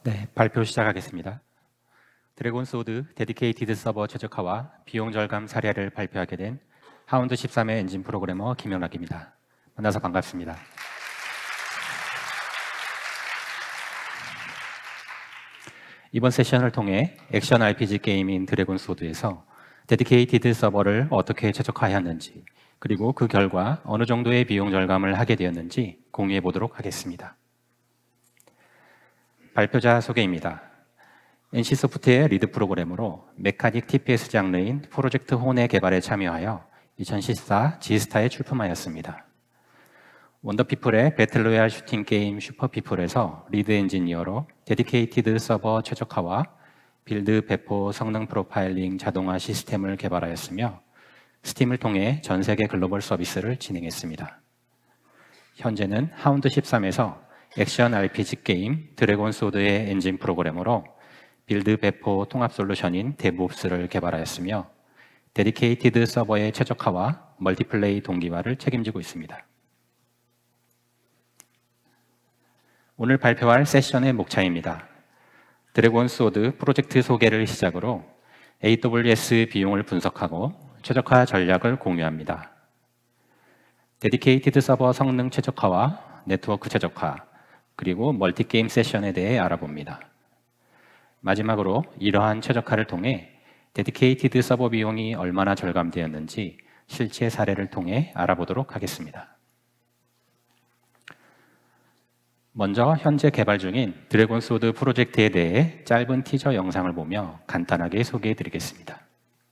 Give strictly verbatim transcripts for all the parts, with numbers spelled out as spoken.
네, 발표 시작하겠습니다. 드래곤 소드 데디케이티드 서버 최적화와 비용 절감 사례를 발표하게 된 하운드 십삼 회 엔진 프로그래머 김영락입니다. 만나서 반갑습니다. 이번 세션을 통해 액션 알피지 게임인 드래곤 소드에서 데디케이티드 서버를 어떻게 최적화하였는지, 그리고 그 결과 어느 정도의 비용 절감을 하게 되었는지 공유해 보도록 하겠습니다. 발표자 소개입니다. 엔씨소프트의 리드 프로그래머로 메카닉 티피에스 장르인 프로젝트 혼의 개발에 참여하여 이천십사 지스타에 출품하였습니다. 원더피플의 배틀로얄 슈팅 게임 슈퍼피플에서 리드 엔지니어로 데디케이티드 서버 최적화와 빌드 배포 성능 프로파일링 자동화 시스템을 개발하였으며 스팀을 통해 전 세계 글로벌 서비스를 진행했습니다. 현재는 하운드 십삼에서 액션 알피지 게임 드래곤 소드의 엔진 프로그래머로 빌드 배포 통합 솔루션인 데브옵스를 개발하였으며 데디케이티드 서버의 최적화와 멀티플레이 동기화를 책임지고 있습니다. 오늘 발표할 세션의 목차입니다. 드래곤 소드 프로젝트 소개를 시작으로 에이더블유에스 비용을 분석하고 최적화 전략을 공유합니다. 데디케이티드 서버 성능 최적화와 네트워크 최적화, 그리고 멀티게임 세션에 대해 알아봅니다. 마지막으로 이러한 최적화를 통해 데디케이티드 서버 비용이 얼마나 절감되었는지 실제 사례를 통해 알아보도록 하겠습니다. 먼저 현재 개발 중인 드래곤 소드 프로젝트에 대해 짧은 티저 영상을 보며 간단하게 소개해 드리겠습니다.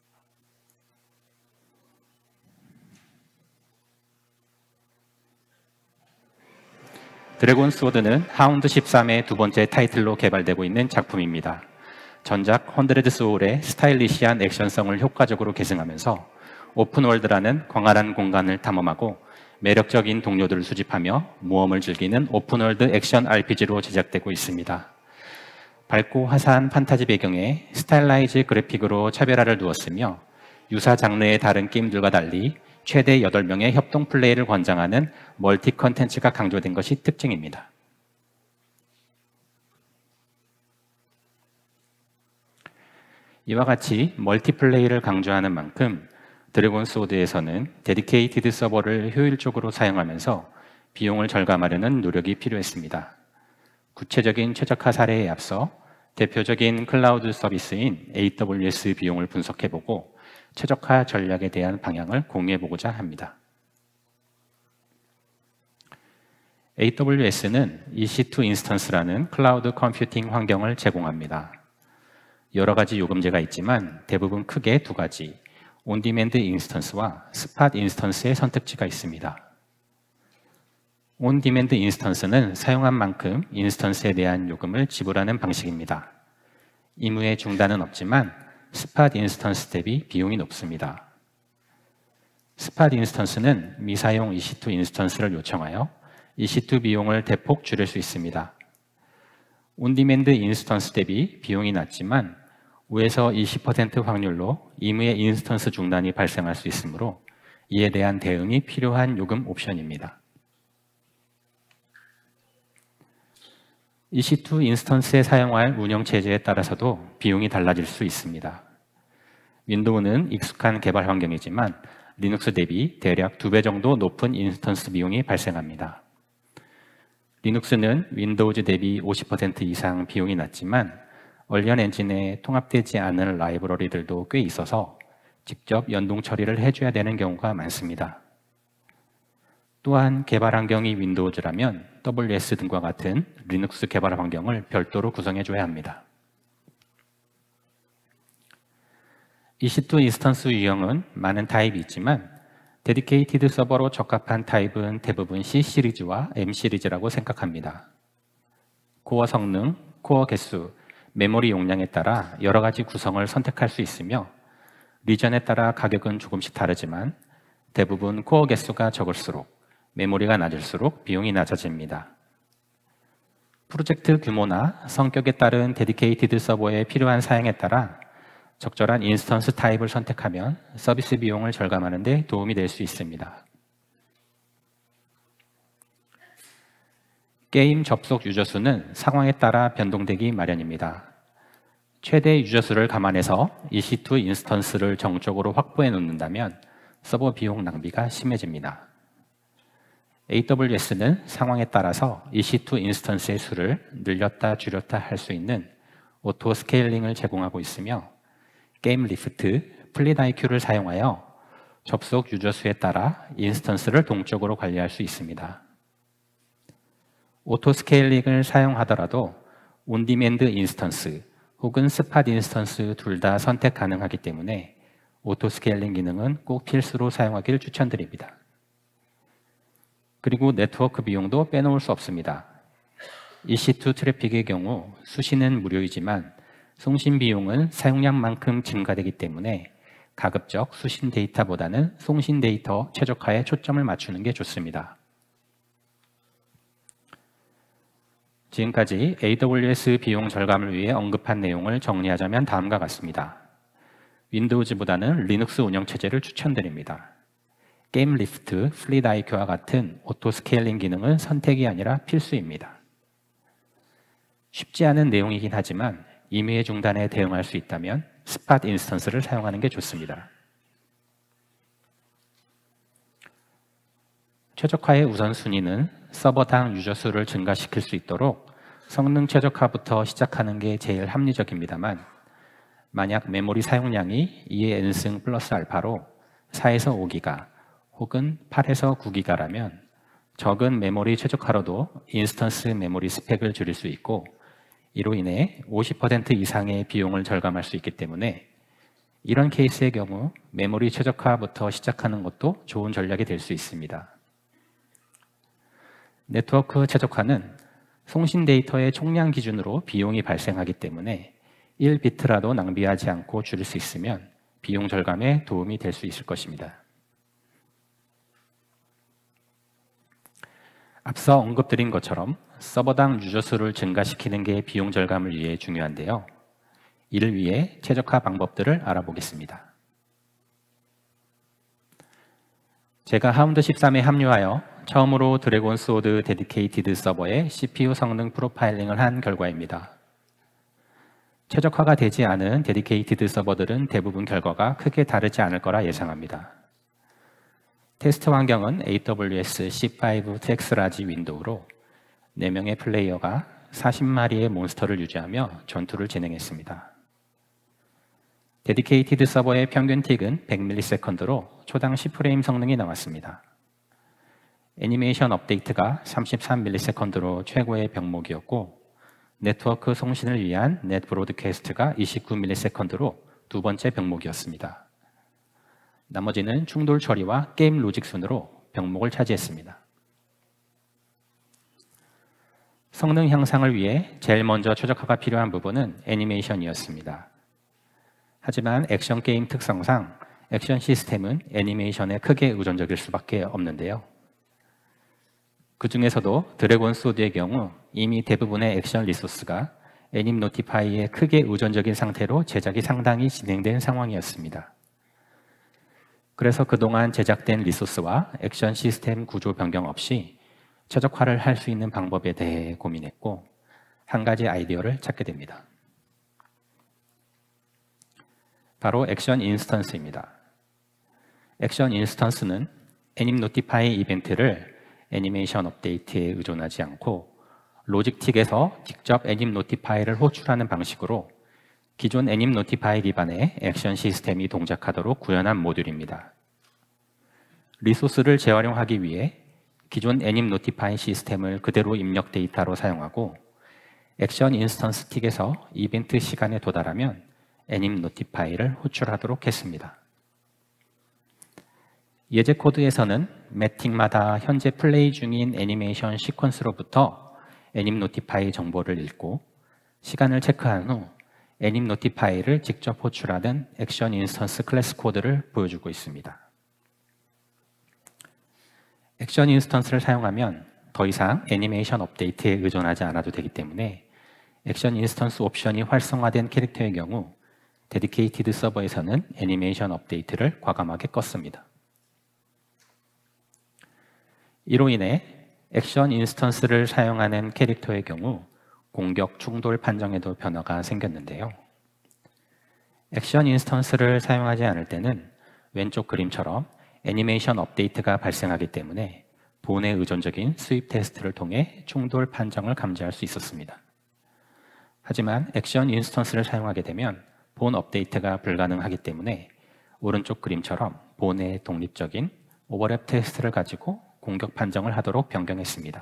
드래곤 소드는 하운드 십삼의 두 번째 타이틀로 개발되고 있는 작품입니다. 전작 헌드레드 소울의 스타일리시한 액션성을 효과적으로 계승하면서 오픈월드라는 광활한 공간을 탐험하고 매력적인 동료들을 수집하며 모험을 즐기는 오픈월드 액션 알피지로 제작되고 있습니다. 밝고 화사한 판타지 배경에 스타일라이즈 그래픽으로 차별화를 두었으며 유사 장르의 다른 게임들과 달리 최대 여덟 명의 협동 플레이를 권장하는 멀티 컨텐츠가 강조된 것이 특징입니다. 이와 같이 멀티플레이를 강조하는 만큼 드래곤 소드에서는 데디케이티드 서버를 효율적으로 사용하면서 비용을 절감하려는 노력이 필요했습니다. 구체적인 최적화 사례에 앞서 대표적인 클라우드 서비스인 에이더블유에스 비용을 분석해보고 최적화 전략에 대한 방향을 공유해보고자 합니다. 에이더블유에스는 이씨 투 인스턴스라는 클라우드 컴퓨팅 환경을 제공합니다. 여러 가지 요금제가 있지만 대부분 크게 두 가지, 온디맨드 인스턴스와 스팟 인스턴스의 선택지가 있습니다. 온디맨드 인스턴스는 사용한 만큼 인스턴스에 대한 요금을 지불하는 방식입니다. 임의의 중단은 없지만 스팟 인스턴스 대비 비용이 높습니다. 스팟 인스턴스는 미사용 이씨 투 인스턴스를 요청하여 이씨 투 비용을 대폭 줄일 수 있습니다. 온디맨드 인스턴스 대비 비용이 낮지만 오에서 이십 퍼센트 확률로 임의의 인스턴스 중단이 발생할 수 있으므로 이에 대한 대응이 필요한 요금 옵션입니다. 이씨 투 인스턴스에 사용할 운영체제에 따라서도 비용이 달라질 수 있습니다. 윈도우는 익숙한 개발 환경이지만 리눅스 대비 대략 두 배 정도 높은 인스턴스 비용이 발생합니다. 리눅스는 윈도우즈 대비 오십 퍼센트 이상 비용이 낮지만 얼리언 엔진에 통합되지 않은 라이브러리들도 꽤 있어서 직접 연동 처리를 해줘야 되는 경우가 많습니다. 또한 개발 환경이 윈도우즈라면 더블유에스 등과 같은 리눅스 개발 환경을 별도로 구성해줘야 합니다. 이씨 투 인스턴스 유형은 많은 타입이 있지만 데디케이티드 서버로 적합한 타입은 대부분 C 시리즈와 M 시리즈라고 생각합니다. 코어 성능, 코어 개수, 메모리 용량에 따라 여러 가지 구성을 선택할 수 있으며 리전에 따라 가격은 조금씩 다르지만 대부분 코어 개수가 적을수록 메모리가 낮을수록 비용이 낮아집니다. 프로젝트 규모나 성격에 따른 데디케이티드 서버에 필요한 사양에 따라 적절한 인스턴스 타입을 선택하면 서비스 비용을 절감하는 데 도움이 될 수 있습니다. 게임 접속 유저 수는 상황에 따라 변동되기 마련입니다. 최대 유저 수를 감안해서 이씨투 인스턴스를 정적으로 확보해 놓는다면 서버 비용 낭비가 심해집니다. 에이더블유에스는 상황에 따라서 이씨투 인스턴스의 수를 늘렸다 줄였다 할 수 있는 오토 스케일링을 제공하고 있으며 게임 리프트, 플릿 아이큐를 사용하여 접속 유저 수에 따라 인스턴스를 동적으로 관리할 수 있습니다. 오토 스케일링을 사용하더라도 온디맨드 인스턴스 혹은 스팟 인스턴스 둘 다 선택 가능하기 때문에 오토 스케일링 기능은 꼭 필수로 사용하기를 추천드립니다. 그리고 네트워크 비용도 빼놓을 수 없습니다. 이씨투 트래픽의 경우 수신은 무료이지만 송신 비용은 사용량만큼 증가되기 때문에 가급적 수신 데이터보다는 송신 데이터 최적화에 초점을 맞추는 게 좋습니다. 지금까지 에이더블유에스 비용 절감을 위해 언급한 내용을 정리하자면 다음과 같습니다. 윈도우즈보다는 리눅스 운영체제를 추천드립니다. 게임 리프트, 플릿 아이큐와 같은 오토 스케일링 기능은 선택이 아니라 필수입니다. 쉽지 않은 내용이긴 하지만 임의의 중단에 대응할 수 있다면 스팟 인스턴스를 사용하는 게 좋습니다. 최적화의 우선순위는 서버당 유저 수를 증가시킬 수 있도록 성능 최적화부터 시작하는 게 제일 합리적입니다만 만약 메모리 사용량이 이의 n승 플러스 알파로 사에서 오 기가 혹은 팔에서 구 기가라면 적은 메모리 최적화로도 인스턴스 메모리 스펙을 줄일 수 있고 이로 인해 오십 퍼센트 이상의 비용을 절감할 수 있기 때문에 이런 케이스의 경우 메모리 최적화부터 시작하는 것도 좋은 전략이 될 수 있습니다. 네트워크 최적화는 송신 데이터의 총량 기준으로 비용이 발생하기 때문에 일 비트라도 낭비하지 않고 줄일 수 있으면 비용 절감에 도움이 될 수 있을 것입니다. 앞서 언급드린 것처럼 서버당 유저 수를 증가시키는 게 비용 절감을 위해 중요한데요. 이를 위해 최적화 방법들을 알아보겠습니다. 제가 하운드 십삼에 합류하여 처음으로 드래곤 소드 데디케이티드 서버의 씨피유 성능 프로파일링을 한 결과입니다. 최적화가 되지 않은 데디케이티드 서버들은 대부분 결과가 크게 다르지 않을 거라 예상합니다. 테스트 환경은 에이더블유에스 씨 파이브 트엑스라지 윈도우로 네 명의 플레이어가 사십 마리의 몬스터를 유지하며 전투를 진행했습니다. 데디케이티드 서버의 평균 틱은 백 밀리세컨드로 초당 십 프레임 성능이 나왔습니다. 애니메이션 업데이트가 삼십삼 밀리세컨드로 최고의 병목이었고 네트워크 송신을 위한 넷 브로드캐스트가 이십구 밀리세컨드로 두 번째 병목이었습니다. 나머지는 충돌 처리와 게임 로직 순으로 병목을 차지했습니다. 성능 향상을 위해 제일 먼저 최적화가 필요한 부분은 애니메이션이었습니다. 하지만 액션 게임 특성상 액션 시스템은 애니메이션에 크게 의존적일 수밖에 없는데요. 그 중에서도 드래곤 소드의 경우 이미 대부분의 액션 리소스가 애님 노티파이에 크게 의존적인 상태로 제작이 상당히 진행된 상황이었습니다. 그래서 그동안 제작된 리소스와 액션 시스템 구조 변경 없이 최적화를 할 수 있는 방법에 대해 고민했고 한 가지 아이디어를 찾게 됩니다. 바로 액션 인스턴스입니다. 액션 인스턴스는 애님 노티파이 이벤트를 애니메이션 업데이트에 의존하지 않고 로직틱에서 직접 애님 노티파이를 호출하는 방식으로 기존 애님 노티파이 기반의 액션 시스템이 동작하도록 구현한 모듈입니다. 리소스를 재활용하기 위해 기존 애님 노티파이 시스템을 그대로 입력 데이터로 사용하고 액션 인스턴스 틱에서 이벤트 시간에 도달하면 애님 노티파이를 호출하도록 했습니다. 예제 코드에서는 매틱마다 현재 플레이 중인 애니메이션 시퀀스로부터 애님 노티파이 정보를 읽고 시간을 체크한 후 애님 노티파이를 직접 호출하는 액션 인스턴스 클래스 코드를 보여주고 있습니다. 액션 인스턴스를 사용하면 더 이상 애니메이션 업데이트에 의존하지 않아도 되기 때문에 액션 인스턴스 옵션이 활성화된 캐릭터의 경우 데디케이티드 서버에서는 애니메이션 업데이트를 과감하게 껐습니다. 이로 인해 액션 인스턴스를 사용하는 캐릭터의 경우 공격 충돌 판정에도 변화가 생겼는데요. 액션 인스턴스를 사용하지 않을 때는 왼쪽 그림처럼 애니메이션 업데이트가 발생하기 때문에 본에 의존적인 스윕 테스트를 통해 충돌 판정을 감지할 수 있었습니다. 하지만 액션 인스턴스를 사용하게 되면 본 업데이트가 불가능하기 때문에 오른쪽 그림처럼 본의 독립적인 오버랩 테스트를 가지고 공격 판정을 하도록 변경했습니다.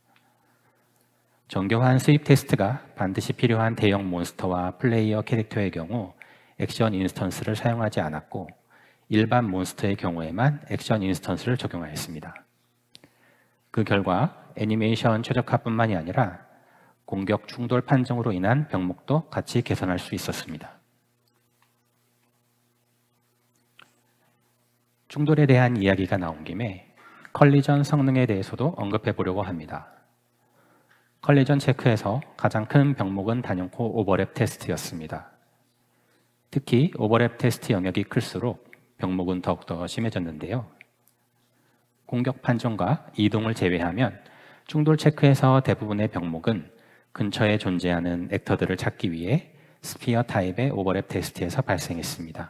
정교한 스윕 테스트가 반드시 필요한 대형 몬스터와 플레이어 캐릭터의 경우 액션 인스턴스를 사용하지 않았고 일반 몬스터의 경우에만 액션 인스턴스를 적용하였습니다. 그 결과 애니메이션 최적화뿐만이 아니라 공격 충돌 판정으로 인한 병목도 같이 개선할 수 있었습니다. 충돌에 대한 이야기가 나온 김에 컬리전 성능에 대해서도 언급해 보려고 합니다. 컬리전 체크에서 가장 큰 병목은 단연코 오버랩 테스트였습니다. 특히 오버랩 테스트 영역이 클수록 병목은 더욱더 심해졌는데요. 공격 판정과 이동을 제외하면 충돌 체크에서 대부분의 병목은 근처에 존재하는 액터들을 찾기 위해 스피어 타입의 오버랩 테스트에서 발생했습니다.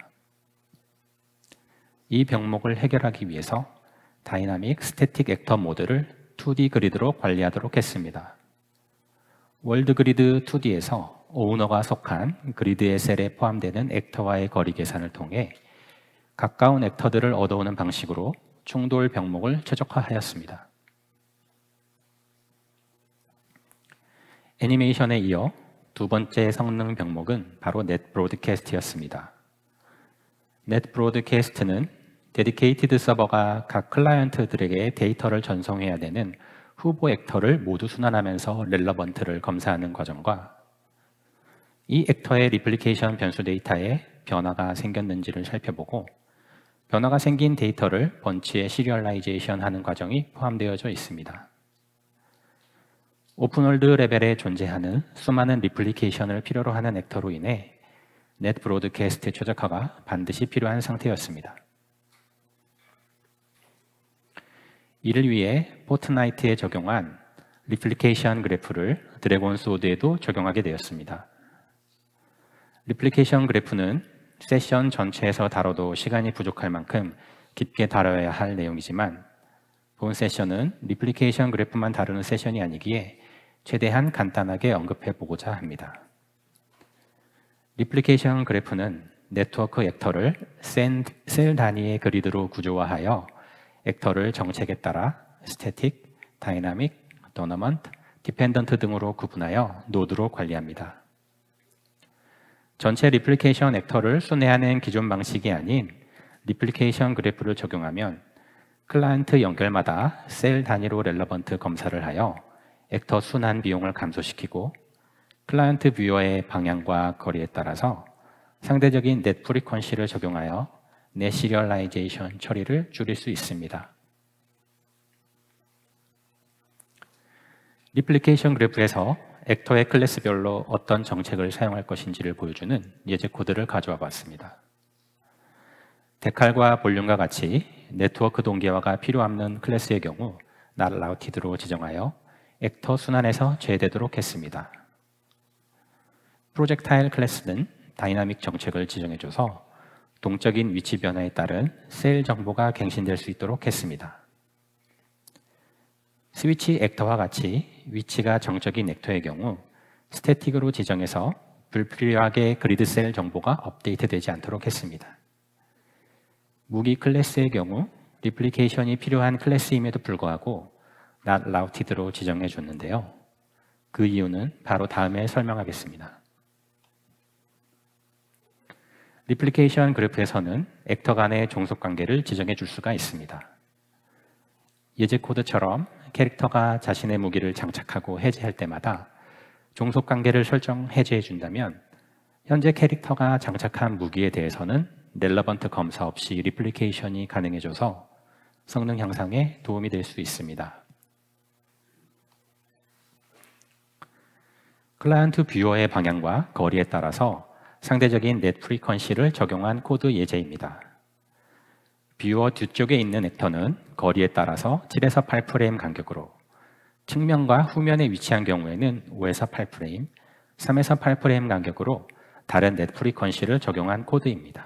이 병목을 해결하기 위해서 다이나믹 스태틱 액터 모드를 투디 그리드로 관리하도록 했습니다. 월드 그리드 투디에서 오너가 속한 그리드의 셀에 포함되는 액터와의 거리 계산을 통해 가까운 액터들을 얻어오는 방식으로 충돌 병목을 최적화하였습니다. 애니메이션에 이어 두 번째 성능 병목은 바로 넷 브로드캐스트였습니다. 넷 브로드캐스트는 데디케이티드 서버가 각 클라이언트들에게 데이터를 전송해야 되는 후보 액터를 모두 순환하면서 렐러번트를 검사하는 과정과 이 액터의 리플리케이션 변수 데이터에 변화가 생겼는지를 살펴보고 변화가 생긴 데이터를 번치에 시리얼라이제이션 하는 과정이 포함되어져 있습니다. 오픈월드 레벨에 존재하는 수많은 리플리케이션을 필요로 하는 액터로 인해 넷 브로드캐스트 최적화가 반드시 필요한 상태였습니다. 이를 위해 포트나이트에 적용한 리플리케이션 그래프를 드래곤 소드에도 적용하게 되었습니다. 리플리케이션 그래프는 세션 전체에서 다뤄도 시간이 부족할 만큼 깊게 다뤄야 할 내용이지만 본 세션은 리플리케이션 그래프만 다루는 세션이 아니기에 최대한 간단하게 언급해 보고자 합니다. 리플리케이션 그래프는 네트워크 액터를 셀 단위의 그리드로 구조화하여 액터를 정책에 따라 스태틱, 다이나믹, 도너먼트, 디펜던트 등으로 구분하여 노드로 관리합니다. 전체 리플리케이션 액터를 순회하는 기존 방식이 아닌 리플리케이션 그래프를 적용하면 클라이언트 연결마다 셀 단위로 렐러번트 검사를 하여 액터 순환 비용을 감소시키고 클라이언트 뷰어의 방향과 거리에 따라서 상대적인 넷 프리퀀시를 적용하여 넷 시리얼라이제이션 처리를 줄일 수 있습니다. 리플리케이션 그래프에서 액터의 클래스별로 어떤 정책을 사용할 것인지를 보여주는 예제 코드를 가져와 봤습니다. 데칼과 볼륨과 같이 네트워크 동기화가 필요 없는 클래스의 경우 not routed로 지정하여 액터 순환에서 제외되도록 했습니다. 프로젝타일 클래스는 다이나믹 정책을 지정해줘서 동적인 위치 변화에 따른 셀 정보가 갱신될 수 있도록 했습니다. 스위치 액터와 같이 위치가 정적인 액터의 경우 스태틱으로 지정해서 불필요하게 그리드 셀 정보가 업데이트되지 않도록 했습니다. 무기 클래스의 경우 리플리케이션이 필요한 클래스임에도 불구하고 not routed로 지정해 줬는데요. 그 이유는 바로 다음에 설명하겠습니다. 리플리케이션 그래프에서는 액터 간의 종속관계를 지정해 줄 수가 있습니다. 예제 코드처럼 캐릭터가 자신의 무기를 장착하고 해제할 때마다 종속관계를 설정 해제해 준다면 현재 캐릭터가 장착한 무기에 대해서는 렐러번트 검사 없이 리플리케이션이 가능해져서 성능 향상에 도움이 될 수 있습니다. 클라이언트 뷰어의 방향과 거리에 따라서 상대적인 넷 프리퀀시를 적용한 코드 예제입니다. 뷰어 뒤쪽에 있는 액터는 거리에 따라서 칠에서 팔 프레임 간격으로 측면과 후면에 위치한 경우에는 오에서 팔 프레임, 삼에서 팔 프레임 간격으로 다른 넷 프리퀀시를 적용한 코드입니다.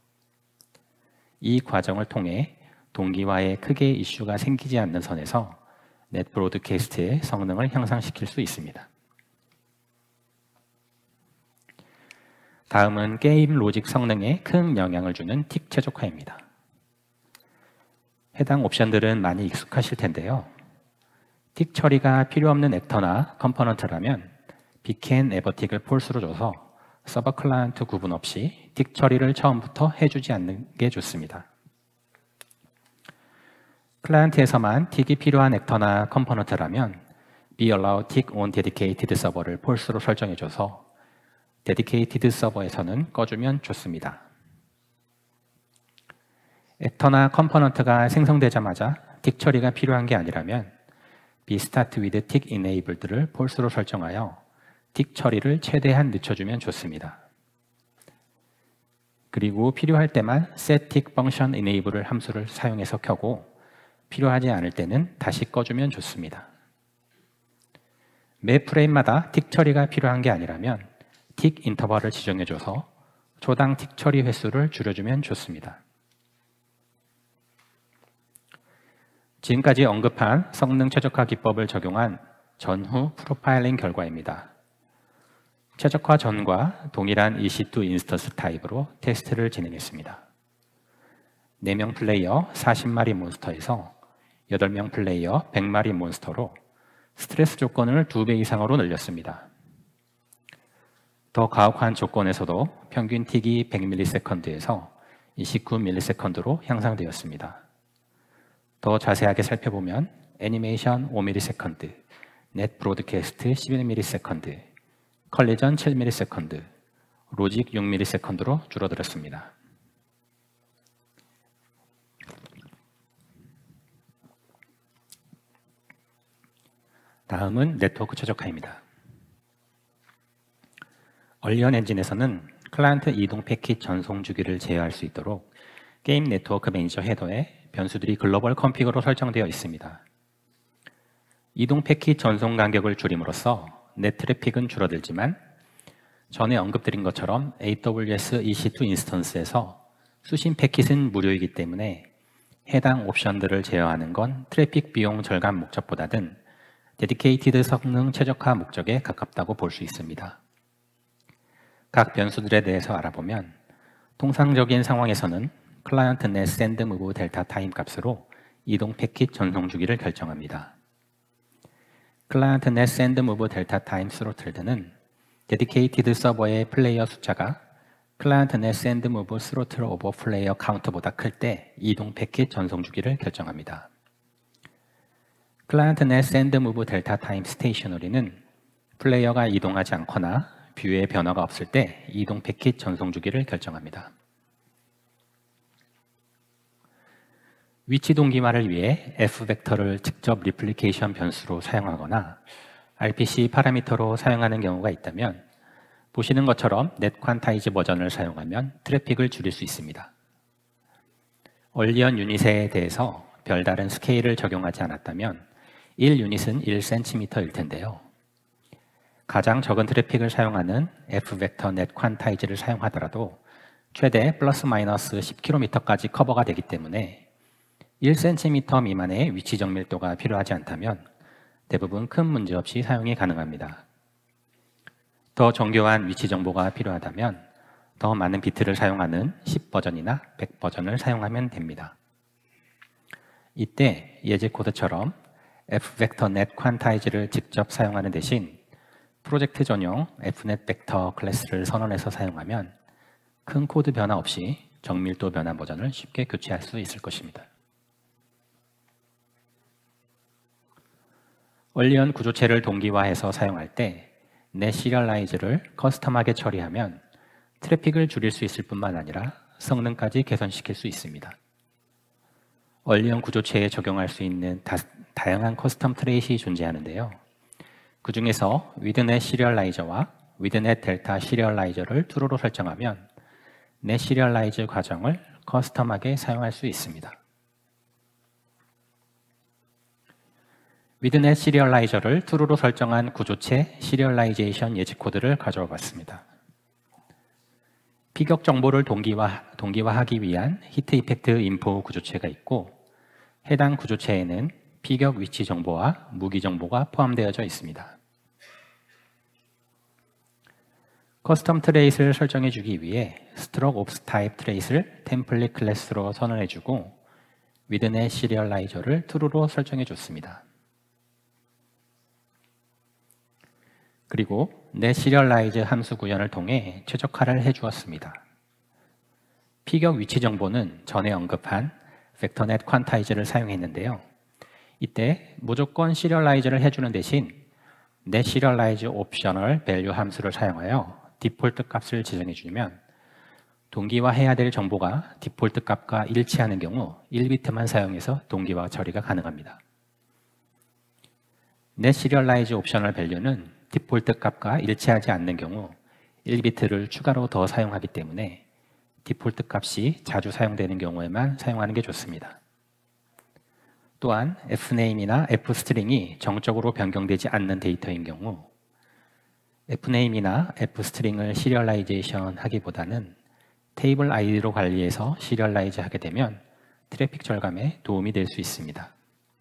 이 과정을 통해 동기화에 크게 이슈가 생기지 않는 선에서 넷 브로드캐스트의 성능을 향상시킬 수 있습니다. 다음은 게임 로직 성능에 큰 영향을 주는 틱 최적화입니다. 해당 옵션들은 많이 익숙하실 텐데요. 틱 처리가 필요 없는 액터나 컴포넌트라면 비캔 에버틱을 폴스로 줘서 서버 클라이언트 구분 없이 틱 처리를 처음부터 해주지 않는 게 좋습니다. 클라이언트에서만 틱이 필요한 액터나 컴포넌트라면 be allow tick on dedicated 서버를 폴스로 설정해줘서 dedicated 서버에서는 꺼주면 좋습니다. 액터나 컴포넌트가 생성되자마자 틱 처리가 필요한 게 아니라면 be start with tick enabled를 폴스로 설정하여 틱 처리를 최대한 늦춰주면 좋습니다. 그리고 필요할 때만 set tick function enable을 함수를 사용해서 켜고 필요하지 않을 때는 다시 꺼주면 좋습니다. 매 프레임마다 틱 처리가 필요한 게 아니라면 틱 인터벌을 지정해줘서 초당 틱 처리 횟수를 줄여주면 좋습니다. 지금까지 언급한 성능 최적화 기법을 적용한 전후 프로파일링 결과입니다. 최적화 전과 동일한 이씨 투 인스턴스 타입으로 테스트를 진행했습니다. 네 명 플레이어 사십 마리 몬스터에서 여덟 명 플레이어 백 마리 몬스터로 스트레스 조건을 두 배 이상으로 늘렸습니다. 더 가혹한 조건에서도 평균 틱이 백 밀리세컨드에서 이십구 밀리세컨드로 향상되었습니다. 더 자세하게 살펴보면 애니메이션 오 밀리세컨드, 넷 브로드캐스트 십일 밀리세컨드, 컬리전 칠 밀리세컨드, 로직 육 밀리세컨드로 줄어들었습니다. 다음은 네트워크 최적화입니다. 얼리언 엔진에서는 클라이언트 이동 패킷 전송 주기를 제어할 수 있도록 게임 네트워크 매니저 헤더에 변수들이 글로벌 컨피그로 설정되어 있습니다. 이동 패킷 전송 간격을 줄임으로써 넷 트래픽은 줄어들지만 전에 언급드린 것처럼 에이더블유에스 이씨 투 인스턴스에서 수신 패킷은 무료이기 때문에 해당 옵션들을 제어하는 건 트래픽 비용 절감 목적보다는 데디케이티드 성능 최적화 목적에 가깝다고 볼 수 있습니다. 각 변수들에 대해서 알아보면 통상적인 상황에서는 클라이언트 넷 샌드 무브 델타 타임 값으로 이동 패킷 전송 주기를 결정합니다. 클라이언트 넷 샌드 무브 델타 타임 스로틀드는 데디케이티드 서버의 플레이어 숫자가 클라이언트 넷 샌드 무브 스로틀 오버 플레이어 카운트보다 클 때 이동 패킷 전송 주기를 결정합니다. 클라이언트 넷 샌드 무브 델타 타임 스테이셔너리는 플레이어가 이동하지 않거나 뷰에 변화가 없을 때 이동 패킷 전송 주기를 결정합니다. 위치 동기화를 위해 F벡터를 직접 리플리케이션 변수로 사용하거나 알피씨 파라미터로 사용하는 경우가 있다면 보시는 것처럼 넷 퀀타이즈 버전을 사용하면 트래픽을 줄일 수 있습니다. 얼리언 유닛에 대해서 별다른 스케일을 적용하지 않았다면 일 유닛은 일 센티미터일 텐데요. 가장 적은 트래픽을 사용하는 F벡터 넷 퀀타이즈를 사용하더라도 최대 플러스 마이너스 십 킬로미터까지 커버가 되기 때문에 일 센티미터 미만의 위치 정밀도가 필요하지 않다면 대부분 큰 문제 없이 사용이 가능합니다. 더 정교한 위치 정보가 필요하다면 더 많은 비트를 사용하는 십 버전이나 백 버전을 사용하면 됩니다. 이때 예제 코드처럼 F벡터 넷 퀀타이즈를 직접 사용하는 대신 프로젝트 전용 에프넷 벡터 클래스를 선언해서 사용하면 큰 코드 변화 없이 정밀도 변화 버전을 쉽게 교체할 수 있을 것입니다. 얼리언 구조체를 동기화해서 사용할 때 넷 시리얼라이즈를 커스텀하게 처리하면 트래픽을 줄일 수 있을 뿐만 아니라 성능까지 개선시킬 수 있습니다. 얼리언 구조체에 적용할 수 있는 다, 다양한 커스텀 트레이시 존재하는데요. 그 중에서 위드넷 시리얼라이저와 위드넷 델타 시리얼라이저를 true로 설정하면 넷 시리얼라이즈 과정을 커스텀하게 사용할 수 있습니다. 위드넷 시리얼라이저를 true로 설정한 구조체 시리얼라이제이션 예측 코드를 가져와 봤습니다. 피격 정보를 동기화, 동기화하기 위한 히트 이펙트 인포 구조체가 있고 해당 구조체에는 피격 위치 정보와 무기 정보가 포함되어져 있습니다. 커스텀 트레이스를 설정해 주기 위해 스트로크 옵스 타입 트레이스를 템플릿 클래스로 선언해 주고 위드넷 시리얼라이저를 true로 설정해 줬습니다. 그리고 net serialize 함수 구현을 통해 최적화를 해 주었습니다. 피격 위치 정보는 전에 언급한 vectornet quantize를 사용했는데요. 이때 무조건 시리얼라이즈를 해주는 대신 net serialize optional value 함수를 사용하여 디폴트 값을 지정해 주면 동기화해야 될 정보가 디폴트 값과 일치하는 경우 일 비트만 사용해서 동기화 처리가 가능합니다. net serialize optional value는 디폴트 값과 일치하지 않는 경우 일 비트를 추가로 더 사용하기 때문에 디폴트 값이 자주 사용되는 경우에만 사용하는 게 좋습니다. 또한 fname이나 fstring이 정적으로 변경되지 않는 데이터인 경우 fname이나 fstring을 시리얼라이제이션 하기보다는 테이블 아이디로 관리해서 시리얼라이즈 하게 되면 트래픽 절감에 도움이 될 수 있습니다.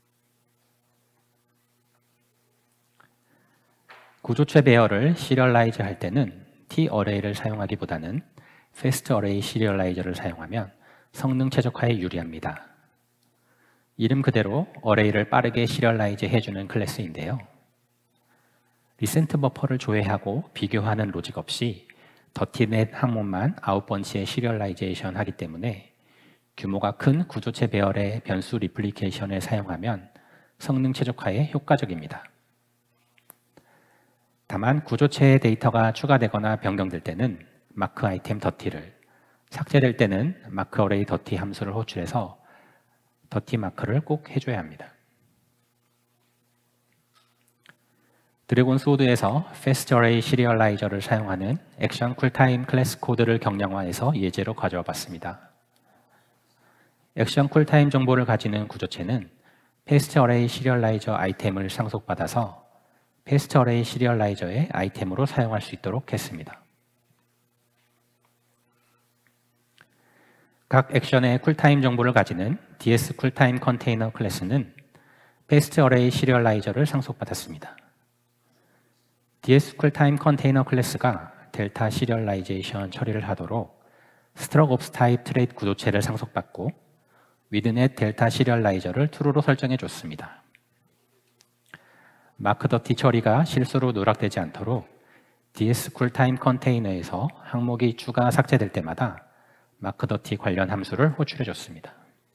구조체 배열을 시리얼라이즈 할 때는 T-Array를 사용하기보다는 Fast Array 시리얼라이저를 사용하면 성능 최적화에 유리합니다. 이름 그대로 어레이를 빠르게 시리얼라이즈 해주는 클래스인데요. 리센트 버퍼를 조회하고 비교하는 로직 없이 더티넷 항목만 아홉 번치의 시리얼라이제이션 하기 때문에 규모가 큰 구조체 배열의 변수 리플리케이션을 사용하면 성능 최적화에 효과적입니다. 다만 구조체의 데이터가 추가되거나 변경될 때는 마크 아이템 더티를, 삭제될 때는 마크 어레이 더티 함수를 호출해서 더티 마크를 꼭 해줘야 합니다. 드래곤 소드에서 Fast Array 시리얼라이저를 사용하는 액션 쿨타임 클래스 코드를 경량화해서 예제로 가져와 봤습니다. 액션 쿨타임 정보를 가지는 구조체는 Fast Array 시리얼라이저 아이템을 상속받아서 Fast Array 시리얼라이저의 아이템으로 사용할 수 있도록 했습니다. 각 액션의 쿨타임 정보를 가지는 디에스 쿨타임 컨테이너 클래스는 Fast Array 시리얼라이저를 상속받았습니다. 디에스 쿨타임 컨테이너 클래스가 델타 시리얼라이제이션 처리를 하도록 스트럭 옵스 타입 트레이트 구조체를 상속받고 위드넷 델타 시리얼라이저를 true로 설정해 줬습니다. 마크 더티 처리가 실수로 누락되지 않도록 디에스 쿨타임 컨테이너에서 항목이 추가 삭제될 때마다 마크 더티 관련 함수를 호출해 줬습니다.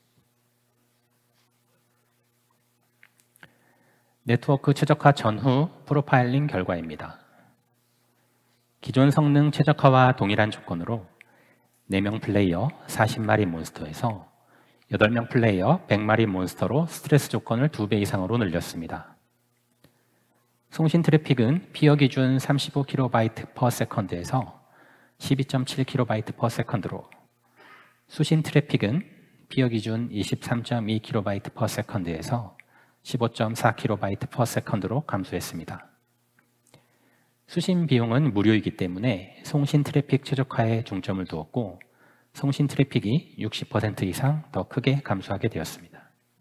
네트워크 최적화 전후 프로파일링 결과입니다. 기존 성능 최적화와 동일한 조건으로 네 명 플레이어 사십 마리 몬스터에서 여덟 명 플레이어 백 마리 몬스터로 스트레스 조건을 두 배 이상으로 늘렸습니다. 송신 트래픽은 피어 기준 삼십오 킬로바이트 퍼 세컨드에서 십이 점 칠 킬로바이트 퍼 세컨드로, 수신 트래픽은 피어 기준 이십삼 점 이 킬로바이트 퍼 세컨드에서 십오 점 사 킬로바이트 퍼 세컨드로 감소했습니다. 수신 비용은 무료이기 때문에 송신 트래픽 최적화에 중점을 두었고 송신 트래픽이 육십 퍼센트 이상 더 크게 감소하게 되었습니다.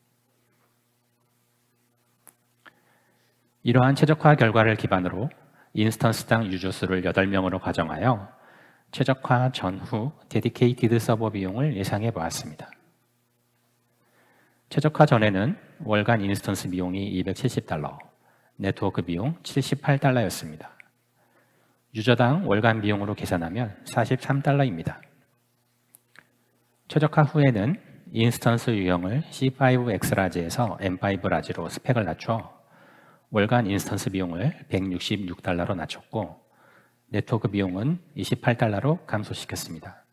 이러한 최적화 결과를 기반으로 인스턴스당 유저 수를 여덟 명으로 가정하여 최적화 전후 데디케이티드 서버 비용을 예상해 보았습니다. 최적화 전에는 월간 인스턴스 비용이 이백칠십 달러, 네트워크 비용 칠십팔 달러였습니다. 유저당 월간 비용으로 계산하면 사십삼 달러입니다. 최적화 후에는 인스턴스 유형을 씨 파이브 엑스 라지에서 엠 파이브 라지로 스펙을 낮춰 월간 인스턴스 비용을 백육십육 달러로 낮췄고 네트워크 비용은 이십팔 달러로 감소시켰습니다.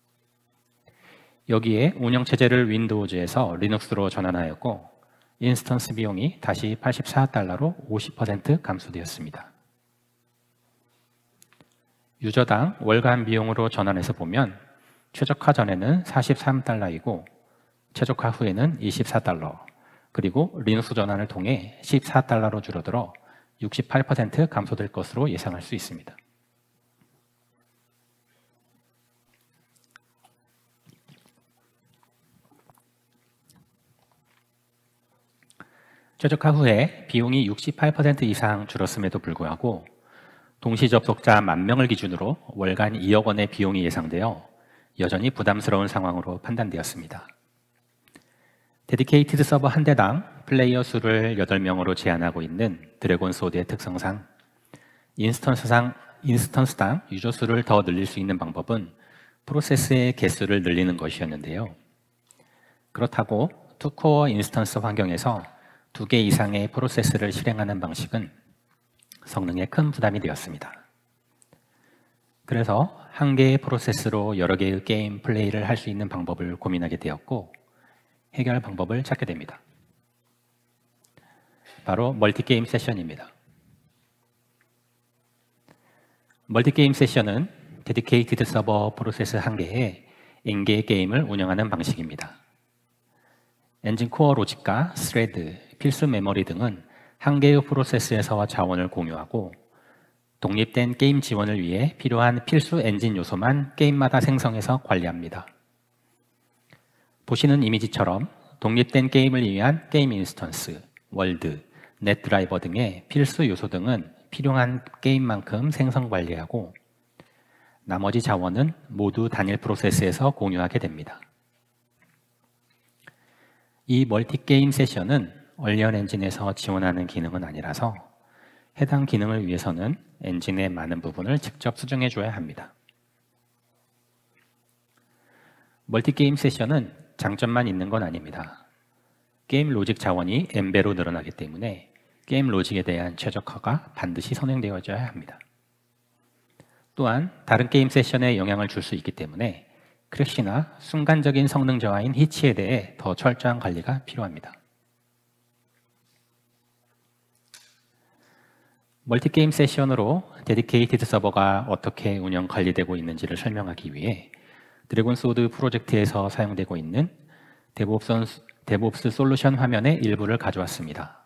여기에 운영체제를 윈도우즈에서 리눅스로 전환하였고 인스턴스 비용이 다시 팔십사 달러로 오십 퍼센트 감소되었습니다. 유저당 월간 비용으로 전환해서 보면 최적화 전에는 사십삼 달러이고 최적화 후에는 이십사 달러, 그리고 리눅스 전환을 통해 십사 달러로 줄어들어 육십팔 퍼센트 감소될 것으로 예상할 수 있습니다. 최적화 후에 비용이 육십팔 퍼센트 이상 줄었음에도 불구하고 동시 접속자 만 명을 기준으로 월간 이억 원의 비용이 예상되어 여전히 부담스러운 상황으로 판단되었습니다. 데디케이티드 서버 한 대당 플레이어 수를 여덟 명으로 제한하고 있는 드래곤 소드의 특성상 인스턴스상, 인스턴스당 유저 수를 더 늘릴 수 있는 방법은 프로세스의 개수를 늘리는 것이었는데요. 그렇다고 투코어 인스턴스 환경에서 두 개 이상의 프로세스를 실행하는 방식은 성능에 큰 부담이 되었습니다. 그래서 한 개의 프로세스로 여러 개의 게임 플레이를 할 수 있는 방법을 고민하게 되었고 해결 방법을 찾게 됩니다. 바로 멀티게임 세션입니다. 멀티게임 세션은 데디케이티드 서버 프로세스 한 개에 N 개의 게임을 운영하는 방식입니다. 엔진 코어 로직과 스레드, 필수 메모리 등은 한 개의 프로세스에서 자원을 공유하고 독립된 게임 지원을 위해 필요한 필수 엔진 요소만 게임마다 생성해서 관리합니다. 보시는 이미지처럼 독립된 게임을 위한 게임 인스턴스, 월드, 넷 드라이버 등의 필수 요소 등은 필요한 게임만큼 생성 관리하고 나머지 자원은 모두 단일 프로세스에서 공유하게 됩니다. 이 멀티게임 세션은 얼리언 엔진에서 지원하는 기능은 아니라서 해당 기능을 위해서는 엔진의 많은 부분을 직접 수정해 줘야 합니다. 멀티게임 세션은 장점만 있는 건 아닙니다. 게임 로직 자원이 엔 배로 늘어나기 때문에 게임 로직에 대한 최적화가 반드시 선행되어져야 합니다. 또한 다른 게임 세션에 영향을 줄 수 있기 때문에 크래시나 순간적인 성능 저하인 히치에 대해 더 철저한 관리가 필요합니다. 멀티게임 세션으로 데디케이티드 서버가 어떻게 운영 관리되고 있는지를 설명하기 위해 드래곤 소드 프로젝트에서 사용되고 있는 데브옵스, 데브옵스 솔루션 화면의 일부를 가져왔습니다.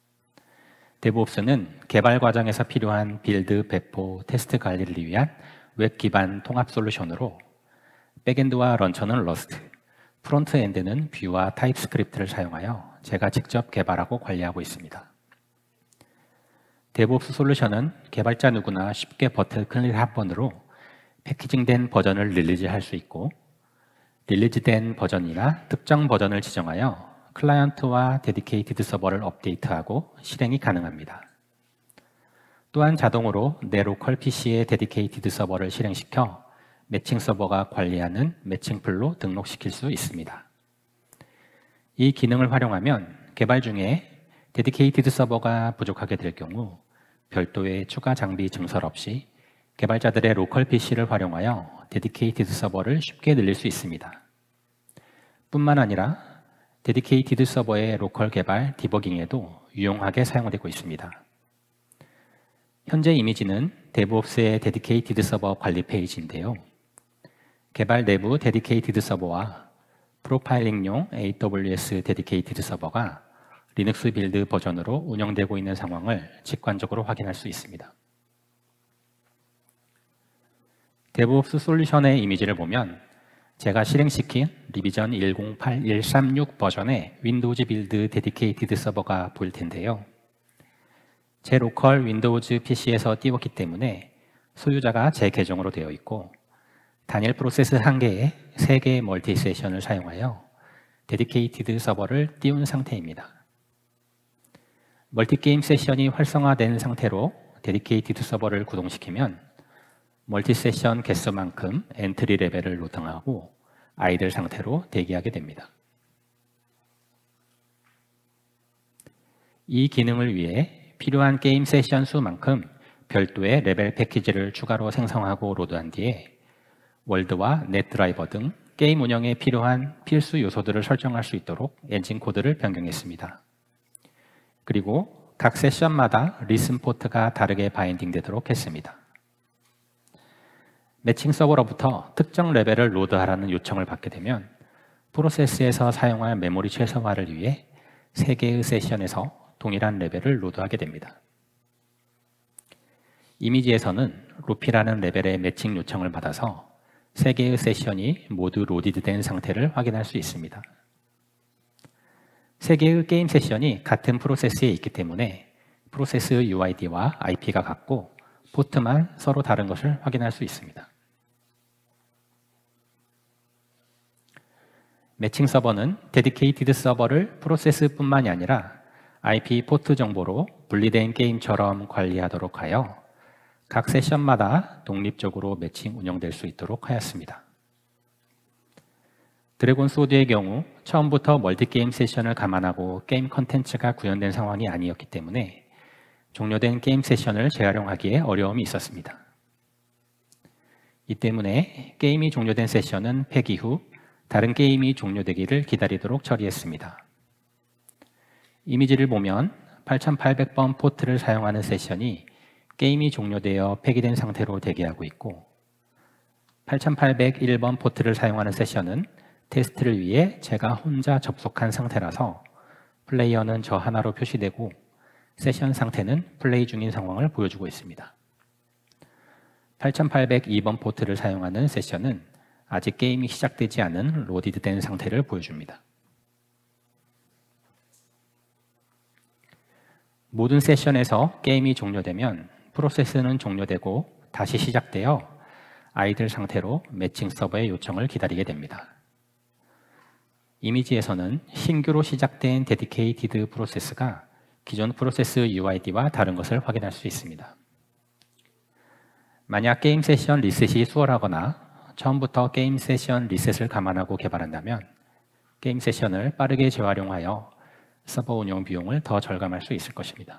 데브옵스는 개발 과정에서 필요한 빌드, 배포, 테스트 관리를 위한 웹 기반 통합 솔루션으로 백엔드와 런처는 러스트, 프론트엔드는 뷰와 타입스크립트를 사용하여 제가 직접 개발하고 관리하고 있습니다. 데브옵스 솔루션은 개발자 누구나 쉽게 버튼 클릭 한 번으로 패키징된 버전을 릴리즈할 수 있고 릴리즈된 버전이나 특정 버전을 지정하여 클라이언트와 데디케이티드 서버를 업데이트하고 실행이 가능합니다. 또한 자동으로 내 로컬 피시에 데디케이티드 서버를 실행시켜 매칭 서버가 관리하는 매칭 풀로 등록시킬 수 있습니다. 이 기능을 활용하면 개발 중에 데디케이티드 서버가 부족하게 될 경우 별도의 추가 장비 증설 없이 개발자들의 로컬 피시를 활용하여 데디케이티드 서버를 쉽게 늘릴 수 있습니다. 뿐만 아니라 데디케이티드 서버의 로컬 개발 디버깅에도 유용하게 사용되고 있습니다. 현재 이미지는 데브옵스의 데디케이티드 서버 관리 페이지인데요. 개발 내부 데디케이티드 서버와 프로파일링용 에이더블유에스 데디케이티드 서버가 리눅스 빌드 버전으로 운영되고 있는 상황을 직관적으로 확인할 수 있습니다. 데브옵스 솔루션의 이미지를 보면 제가 실행시킨 리비전 일공팔 일삼육 버전의 윈도우즈 빌드 데디케이티드 서버가 보일 텐데요. 제 로컬 윈도우즈 피시에서 띄웠기 때문에 소유자가 제 계정으로 되어 있고 단일 프로세스 한 개에 세 개의 멀티 세션을 사용하여 데디케이티드 서버를 띄운 상태입니다. 멀티게임 세션이 활성화된 상태로 데디케이티드 서버를 구동시키면 멀티 세션 개수만큼 엔트리 레벨을 로딩하고 아이들 상태로 대기하게 됩니다. 이 기능을 위해 필요한 게임 세션 수만큼 별도의 레벨 패키지를 추가로 생성하고 로드한 뒤에 월드와 넷 드라이버 등 게임 운영에 필요한 필수 요소들을 설정할 수 있도록 엔진 코드를 변경했습니다. 그리고 각 세션마다 리슨 포트가 다르게 바인딩 되도록 했습니다. 매칭 서버로부터 특정 레벨을 로드하라는 요청을 받게 되면 프로세스에서 사용할 메모리 최소화를 위해 세 개의 세션에서 동일한 레벨을 로드하게 됩니다. 이미지에서는 루피라는 레벨의 매칭 요청을 받아서 세 개의 세션이 모두 로디드된 상태를 확인할 수 있습니다. 세 개의 게임 세션이 같은 프로세스에 있기 때문에 프로세스 유아이디와 아이피가 같고 포트만 서로 다른 것을 확인할 수 있습니다. 매칭 서버는 데디케이티드 서버를 프로세스뿐만이 아니라 아이피 포트 정보로 분리된 게임처럼 관리하도록 하여 각 세션마다 독립적으로 매칭 운영될 수 있도록 하였습니다. 드래곤 소드의 경우 처음부터 멀티게임 세션을 감안하고 게임 컨텐츠가 구현된 상황이 아니었기 때문에 종료된 게임 세션을 재활용하기에 어려움이 있었습니다. 이 때문에 게임이 종료된 세션은 폐기 후 다른 게임이 종료되기를 기다리도록 처리했습니다. 이미지를 보면 팔천팔백 번 포트를 사용하는 세션이 게임이 종료되어 폐기된 상태로 대기하고 있고 팔천팔백일 번 포트를 사용하는 세션은 테스트를 위해 제가 혼자 접속한 상태라서 플레이어는 저 하나로 표시되고 세션 상태는 플레이 중인 상황을 보여주고 있습니다. 팔천팔백이 번 포트를 사용하는 세션은 아직 게임이 시작되지 않은 로디드된 상태를 보여줍니다. 모든 세션에서 게임이 종료되면 프로세스는 종료되고 다시 시작되어 아이들 상태로 매칭 서버의 요청을 기다리게 됩니다. 이미지에서는 신규로 시작된 데디케이티드 프로세스가 기존 프로세스 유아이디와 다른 것을 확인할 수 있습니다. 만약 게임 세션 리셋이 수월하거나 처음부터 게임 세션 리셋을 감안하고 개발한다면 게임 세션을 빠르게 재활용하여 서버 운영 비용을 더 절감할 수 있을 것입니다.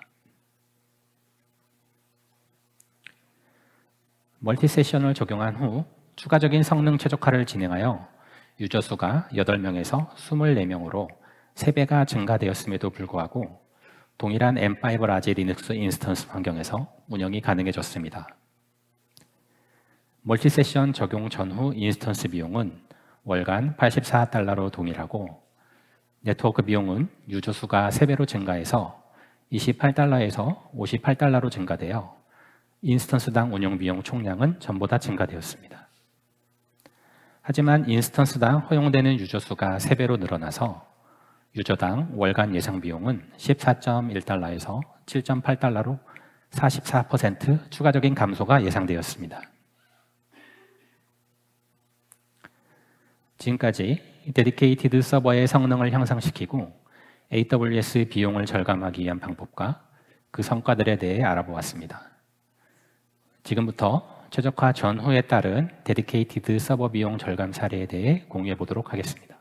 멀티 세션을 적용한 후 추가적인 성능 최적화를 진행하여 유저 수가 여덟 명에서 이십사 명으로 세 배가 증가되었음에도 불구하고 동일한 엠 파이브 라지 리눅스 인스턴스 환경에서 운영이 가능해졌습니다. 멀티 세션 적용 전후 인스턴스 비용은 월간 팔십사 달러로 동일하고 네트워크 비용은 유저 수가 세 배로 증가해서 이십팔 달러에서 오십팔 달러로 증가되어 인스턴스당 운영 비용 총량은 전보다 증가되었습니다. 하지만 인스턴스당 허용되는 유저 수가 세 배로 늘어나서 유저당 월간 예상 비용은 십사 점 일 달러에서 칠 점 팔 달러로 사십사 퍼센트 추가적인 감소가 예상되었습니다. 지금까지 데디케이티드 서버의 성능을 향상시키고 에이 더블유 에스 비용을 절감하기 위한 방법과 그 성과들에 대해 알아보았습니다. 지금부터 최적화 전후에 따른 데디케이티드 서버 비용 절감 사례에 대해 공유해 보도록 하겠습니다.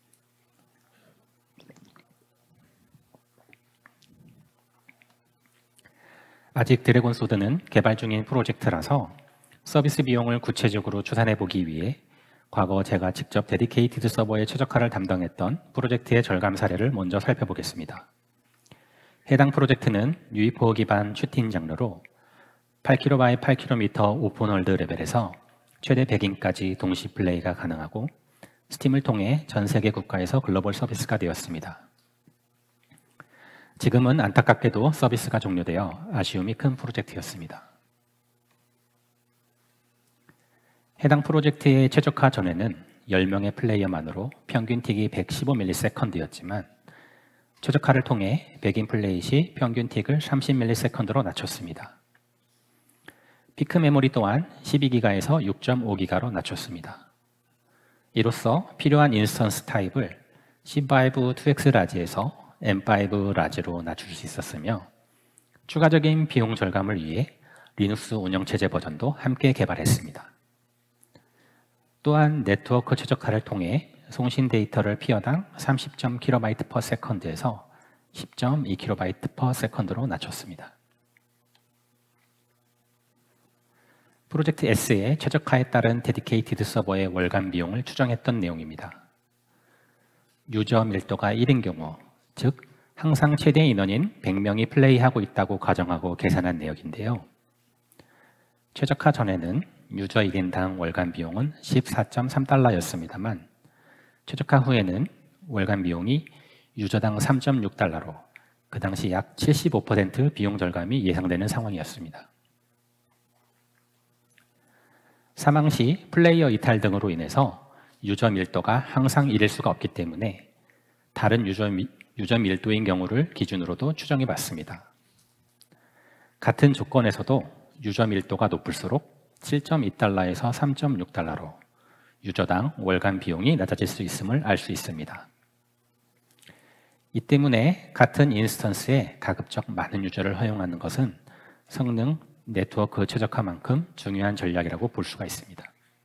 아직 드래곤 소드는 개발 중인 프로젝트라서 서비스 비용을 구체적으로 추산해 보기 위해 과거 제가 직접 데디케이티드 서버의 최적화를 담당했던 프로젝트의 절감 사례를 먼저 살펴보겠습니다. 해당 프로젝트는 유이포 기반 슈팅 장르로 팔 킬로미터 바이 팔 킬로미터 오픈월드 레벨에서 최대 백 인까지 동시 플레이가 가능하고 스팀을 통해 전 세계 국가에서 글로벌 서비스가 되었습니다. 지금은 안타깝게도 서비스가 종료되어 아쉬움이 큰 프로젝트였습니다. 해당 프로젝트의 최적화 전에는 열 명의 플레이어만으로 평균 틱이 백십오 밀리세컨드였지만 최적화를 통해 백 인 플레이 시 평균 틱을 삼십 밀리세컨드로 낮췄습니다. 피크 메모리 또한 십이 기가에서 육 점 오 기가로 낮췄습니다. 이로써 필요한 인스턴스 타입을 씨 파이브 투 엑스 라지에서 엠 파이브 라지로 낮출 수 있었으며 추가적인 비용 절감을 위해 리눅스 운영체제 버전도 함께 개발했습니다. 또한 네트워크 최적화를 통해 송신 데이터를 피어당 삼십 점 킬로바이트 퍼 세컨드에서 십 점 이 킬로바이트 퍼 세컨드로 낮췄습니다. 프로젝트 S의 최적화에 따른 데디케이티드 서버의 월간 비용을 추정했던 내용입니다. 유저 밀도가 일인 경우, 즉 항상 최대 인원인 백 명이 플레이하고 있다고 가정하고 계산한 내역인데요. 최적화 전에는 유저 일 인당 월간 비용은 십사 점 삼 달러였습니다만 최적화 후에는 월간 비용이 유저당 삼 점 육 달러로 그 당시 약 칠십오 퍼센트 비용 절감이 예상되는 상황이었습니다. 사망 시 플레이어 이탈 등으로 인해서 유저 밀도가 항상 이를 수가 없기 때문에 다른 유저, 미, 유저 밀도인 경우를 기준으로도 추정해 봤습니다. 같은 조건에서도 유저 밀도가 높을수록 칠 점 이 달러에서 삼 점 육 달러로 유저당 월간 비용이 낮아질 수 있음을 알 수 있습니다. 이 때문에 같은 인스턴스에 가급적 많은 유저를 허용하는 것은 성능, 네트워크 최적화만큼 중요한 전략이라고 볼 수가 있습니다.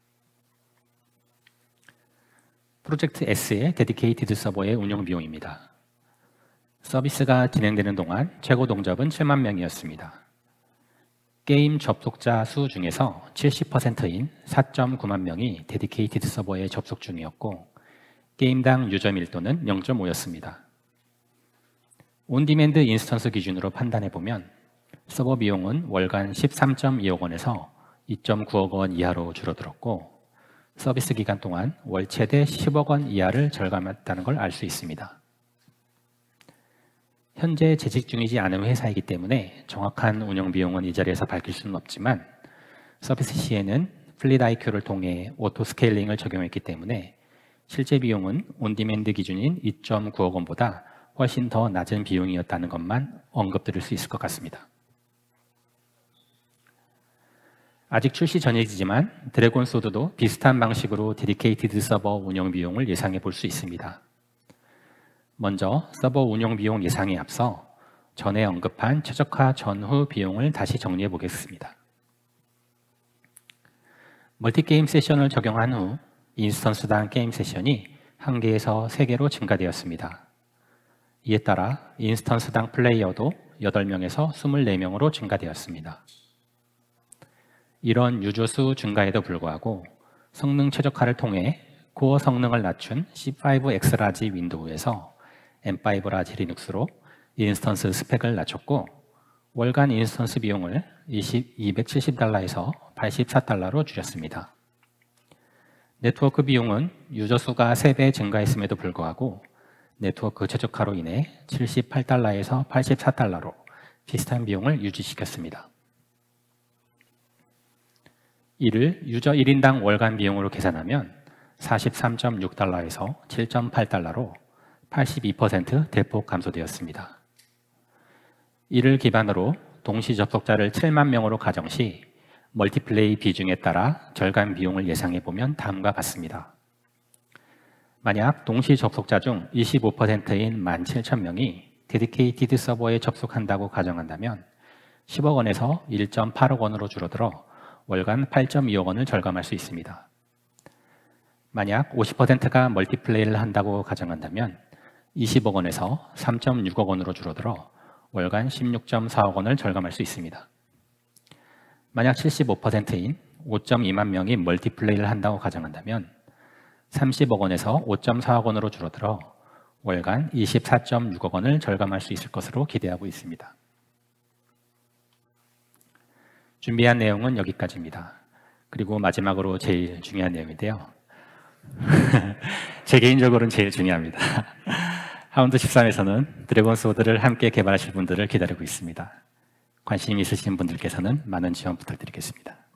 프로젝트 S의 데디케이티드 서버의 운영 비용입니다. 서비스가 진행되는 동안 최고 동접은 칠만 명이었습니다. 게임 접속자 수 중에서 칠십 퍼센트인 사 점 구만 명이 데디케이티드 서버에 접속 중이었고 게임당 유저 밀도는 영 점 오였습니다. 온디맨드 인스턴스 기준으로 판단해보면 서버 비용은 월간 십삼 점 이억 원에서 이 점 구억 원 이하로 줄어들었고 서비스 기간 동안 월 최대 십억 원 이하를 절감했다는 걸 알 수 있습니다. 현재 재직 중이지 않은 회사이기 때문에 정확한 운영 비용은 이 자리에서 밝힐 수는 없지만 서비스 시에는 플릿 아이큐를 통해 오토 스케일링을 적용했기 때문에 실제 비용은 온디맨드 기준인 이 점 구억 원보다 훨씬 더 낮은 비용이었다는 것만 언급드릴 수 있을 것 같습니다. 아직 출시 전이지만 드래곤 소드도 비슷한 방식으로 데디케이티드 서버 운영 비용을 예상해 볼 수 있습니다. 먼저 서버 운영 비용 예상에 앞서 전에 언급한 최적화 전후 비용을 다시 정리해 보겠습니다. 멀티게임 세션을 적용한 후 인스턴스당 게임 세션이 한 개에서 세 개로 증가되었습니다. 이에 따라 인스턴스당 플레이어도 여덟 명에서 이십사 명으로 증가되었습니다. 이런 유저 수 증가에도 불구하고 성능 최적화를 통해 코어 성능을 낮춘 씨 파이브 엑스 라지 윈도우에서 엠 파이브 라지 리눅스로 인스턴스 스펙을 낮췄고 월간 인스턴스 비용을 이백칠십 달러에서 팔십사 달러로 줄였습니다. 네트워크 비용은 유저 수가 세 배 증가했음에도 불구하고 네트워크 최적화로 인해 칠십팔 달러에서 팔십사 달러로 비슷한 비용을 유지시켰습니다. 이를 유저 일 인당 월간 비용으로 계산하면 사십삼 점 육 달러에서 칠 점 팔 달러로 팔십이 퍼센트 대폭 감소되었습니다. 이를 기반으로 동시 접속자를 칠만 명으로 가정 시 멀티플레이 비중에 따라 절감 비용을 예상해보면 다음과 같습니다. 만약 동시 접속자 중 이십오 퍼센트인 만 칠천 명이 데디케이티드 서버에 접속한다고 가정한다면 십억 원에서 일 점 팔억 원으로 줄어들어 월간 팔 점 이억 원을 절감할 수 있습니다. 만약 오십 퍼센트가 멀티플레이를 한다고 가정한다면 이십억 원에서 삼 점 육억 원으로 줄어들어 월간 십육 점 사억 원을 절감할 수 있습니다. 만약 칠십오 퍼센트인 오 점 이만 명이 멀티플레이를 한다고 가정한다면 삼십억 원에서 오 점 사억 원으로 줄어들어 월간 이십사 점 육억 원을 절감할 수 있을 것으로 기대하고 있습니다. 준비한 내용은 여기까지입니다. 그리고 마지막으로 제일 중요한 내용인데요. 제 개인적으로는 제일 중요합니다. 하운드 십삼에서는 드래곤 소드를 함께 개발하실 분들을 기다리고 있습니다. 관심 있으신 분들께서는 많은 지원 부탁드리겠습니다.